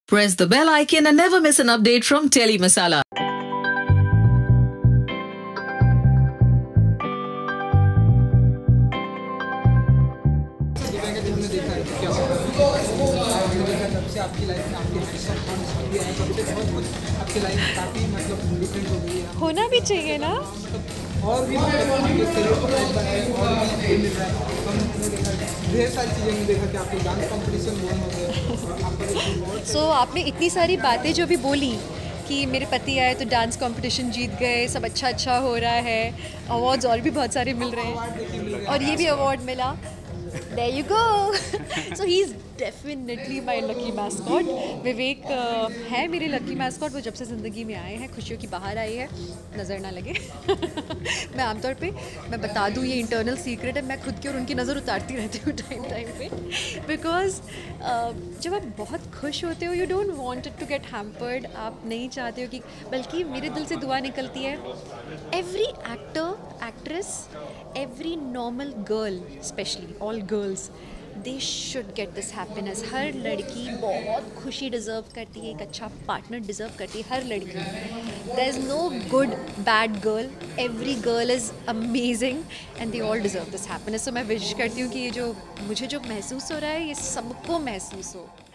Press the bell icon and never miss an update from Telly Masala. होना भी चाहिए ना। और भी ढेर सारी चीज़ें देखा कि आपके डांस कंपटीशन हो गए। सो आपने इतनी सारी बातें जो भी बोली कि मेरे पति आए तो डांस कंपटीशन जीत गए, सब अच्छा अच्छा हो रहा है, अवार्ड्स और भी बहुत सारे मिल रहे हैं और ये भी अवार्ड मिला। There you go. So he's definitely my lucky mascot. विवेक है मेरे लकी मैस्कॉट। वो जब से ज़िंदगी में आए हैं, खुशियों की बाहर आई है, नज़र ना लगे। मैं आमतौर पे मैं बता दूँ, ये इंटरनल सीक्रेट है, मैं खुद की और उनकी नज़र उतारती रहती हूँ टाइम टाइम पे, बिकॉज जब आप बहुत खुश होते हो, you don't want it to get hampered. आप नहीं चाहते हो कि, बल्कि मेरे दिल से दुआ निकलती है, every actor, actress, every normal girl, especially all girls, they should get this happiness. हर लड़की बहुत खुशी डिज़र्व करती है, एक अच्छा पार्टनर डिज़र्व करती है, हर लड़की। There is no good bad girl, every girl is amazing and they all deserve this happiness. So मैं विश करती हूँ कि ये जो मुझे जो महसूस हो रहा है, ये सबको महसूस हो।